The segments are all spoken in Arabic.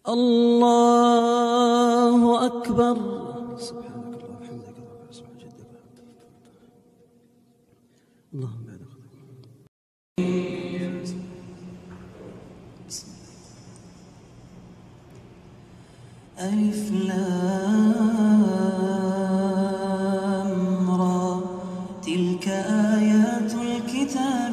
الله أكبر. سبحانك اللهم وبحمدك سبحان جدك اللهم ألف لام را تلك آيات الكتاب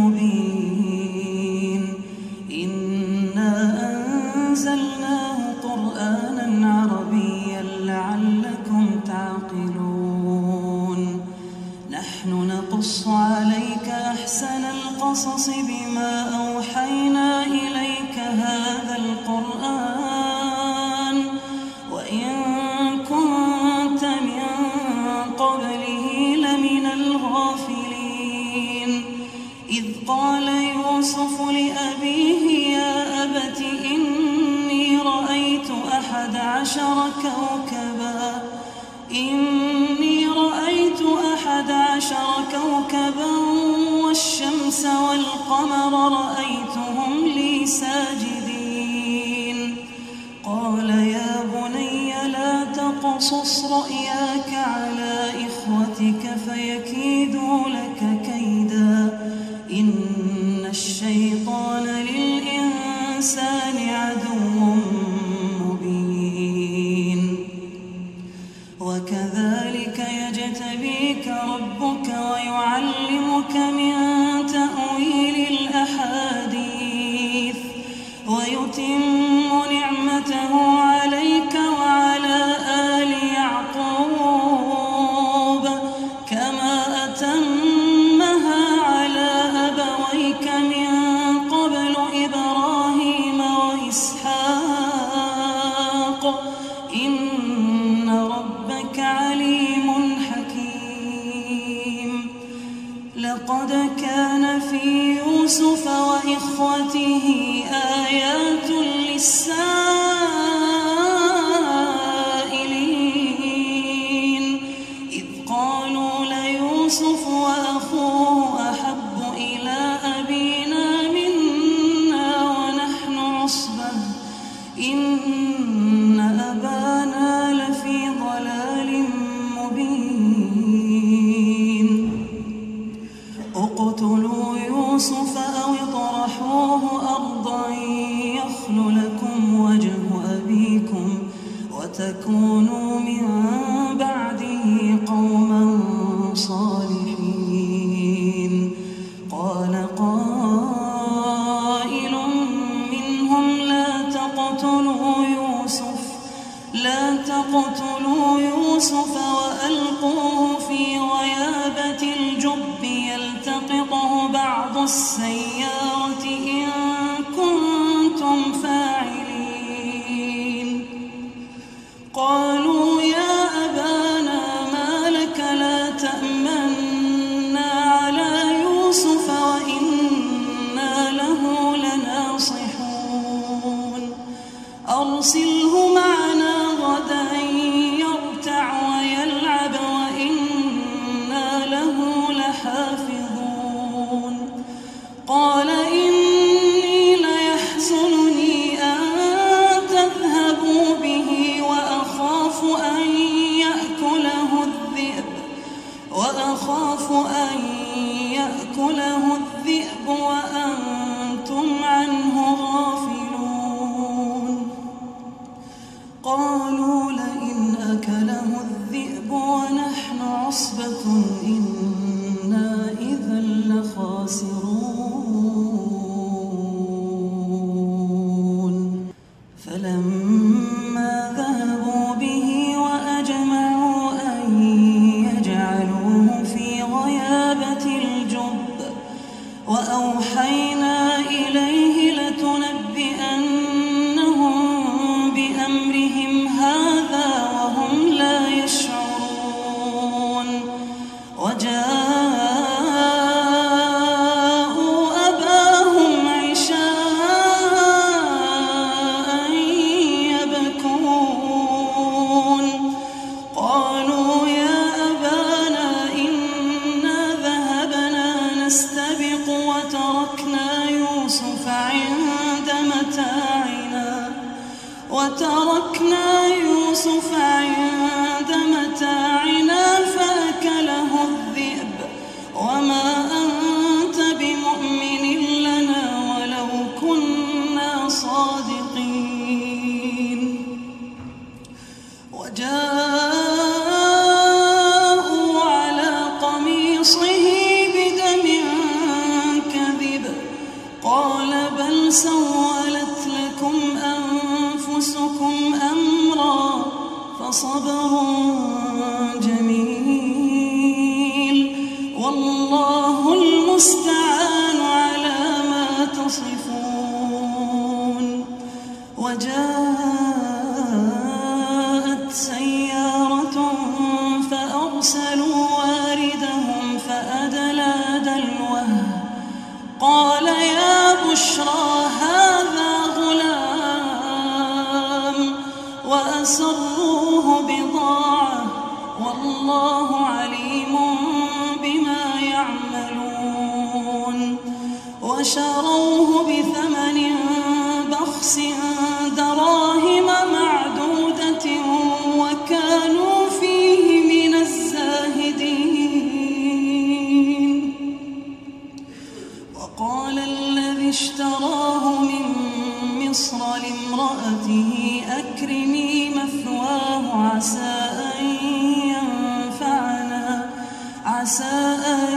المبين إنا أنزلناه قرآنا عربيا لعلكم تعقلون نحن نقص عليك أحسن القصص بما أوحينا إليك هذا القرآن وإن كنت من قبله لمن الغافلين إذ قال يوسف لأبيه يا أبت إني رأيت 11 كوكبا والشمس والقمر رأيتهم لي ساجدين قال يا بني لا تقصص رؤياك على إخوتك فيكيدوا لك كيدا إن الشيطان للإنسان عدو مبين وكذلك يجتبيك ربك ويعلمك من تأويل الأحاديث ويتم نعمته عليك وعلى آل يعقوب كما أتمها على أبويك من قبل إبراهيم وإسحاق إن ربك عليم حكيم لقد كان في يوسف وإخوته آيات للسائلين إذ قالوا ليوسف وأخوه أحب إلى أبينا منا ونحن عصبة إن أبانا لفي ضلال مبين اقتلوا يوسف أو اطرحوه أرضا يخل لكم وجه أبيكم وتكونوا من بعده قوما صالحين قال قائل منهم لا تقتلوا يوسف وألقوه في غيابة الجب يلتقطه بعض السيارة إن كنتم فاعلين قالوا يا أبانا ما لك لا تأمنا على يوسف وإنا له لناصحون أرسله معنا غدا يرتع ويلعب وإنا له لحافظون قال إني ليحزنني أن تذهبوا به وأخاف أن يأكله الذئب وأنتم عنه غافلون قالوا لئن أكله الذئب ونحن عصبة إنا إذا لخاسرون فلما ذهبوا به وأجمعوا أن يجعلوه في غيابة الجب وأوحينا إليه لتنبئنهم بأمرهم هذا وهم لا يشعرون وجاءوا وتركنا يوسف عند متاعنا فأكله الذئب وما أنت بمؤمن لنا ولو كنا صادقين. وجاءوا على قميصه بدم كذب قال بل سولت لكم أنفسكم أمرا فصبر جميل والله المستعان على ما تصفون. وجاءت سيارة فأرسلوا واردهم فأدلى دلوه قال يا بشرى هذا غلام وأسروه بضاعة والله عليم بما يعملون. وشروه بثمن بخس دراهم معدودة وكانوا فيه من الزاهدين. وقال الذي اشتراه من مصر لامرأته أكرمي مثواه عسى أن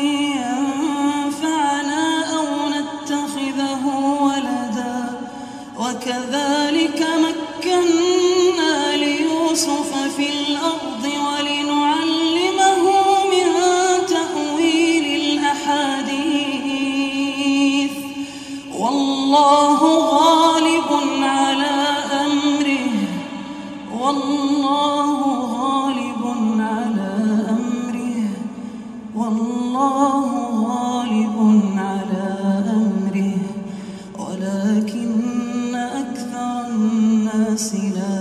ينفعنا أو نتخذه ولدا وكذلك مكنا ليوسف في الأرض ولنعلمه من تأويل الأحاديث والله غالب على أمره ولكن أكثر الناس لا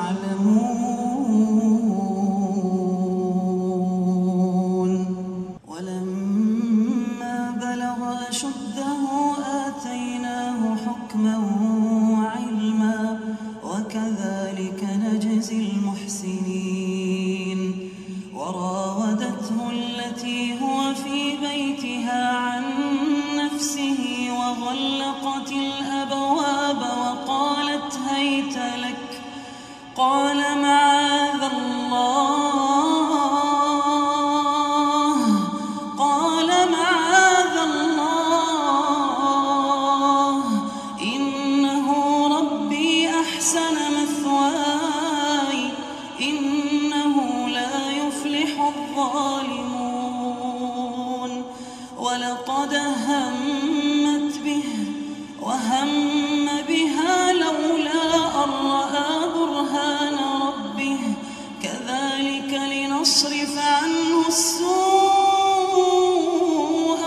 يعلمون. ولما بلغ أشده آتيناه حكما وعلما وكذلك نجزي المحسنين. وراودته التي هو في بيتها عن نفسه وغلقت الأبواب وقالت هيت لك قال معاذ الله إنه ربي أحسن مثواي إنه لا يفلح الظالمون. ولقد همت به وهم بها لولا أن رأى برهان ربه كذلك لنصرف عنه السوء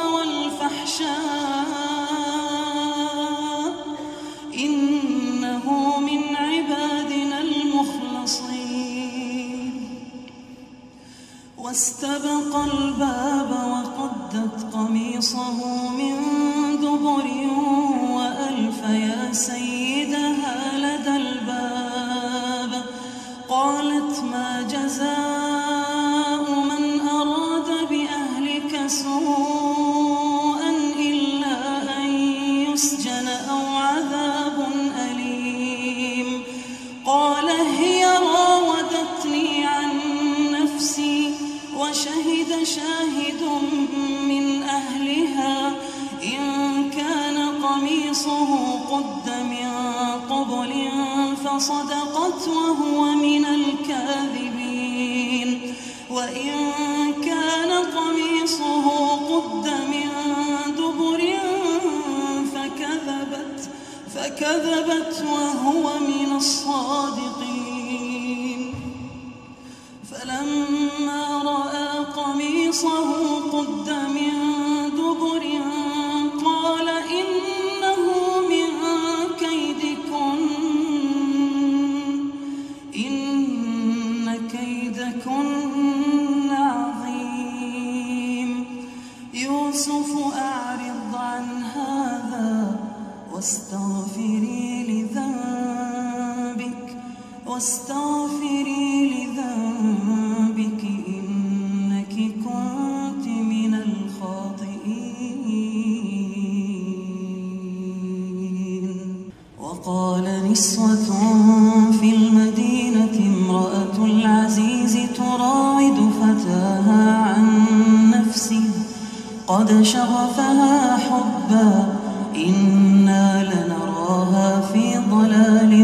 والفحشاء إنه من عبادنا المخلصين. واستبق الباب وقدت قميصه من دبر وألف يا سيدها لدى الباب قالت ما جزاء من أراد بأهلك سوءا إلا أن يسجن أو عذاب أليم. قال هي راودتني عن نفسي وشهد شاهد من أهلها إن كان قميصه قد من قبل فصدقت وهو من الكاذبين وإن كان قميصه قد من دبر فكذبت وهو من الصادقين. فلما رأى قميصه قد من دبر قال إنه من كيدكن إن كيدكن عظيم. يوسف أعرض عن هذا واستغفري لذنبك قد شغفها حبا إنا لنراها في ضلال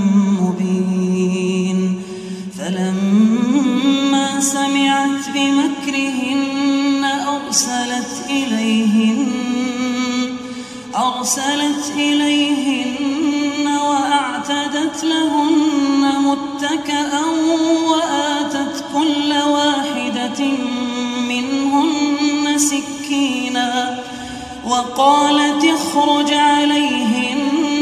مبين فلما سمعت بمكرهن أرسلت إليهن وأعتدت لهن متكئا وآتت كل واحدة منهن سكينا وقالت اخرج عليهن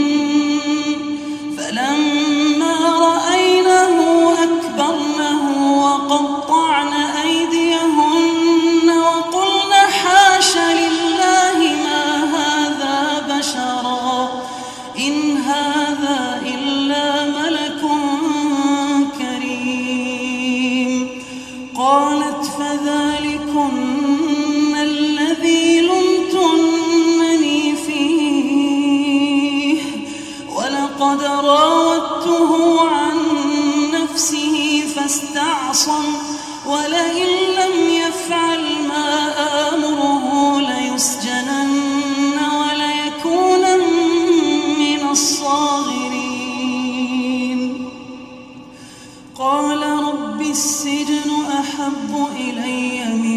فلما رأينه أكبرنه وقطعن أيديهن وقلن حاش لله ما هذا بشرا إن هذا إلا ملك كريم قالت فذلكن الذي لمتنني فيه ولقد راودته عن نفسه فاستعصم ولئن لم يفعل ما آمره ليسجنن وليكونن من الصاغرين قال رب السجن أحب إلي